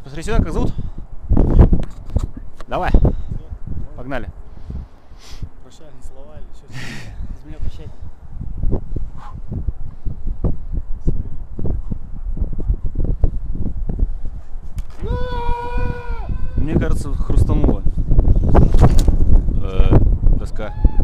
Посмотри сюда, как зовут? Давай. Погнали. Прощальные слова или что? Из меня прощай. Мне кажется, хрустанула доска.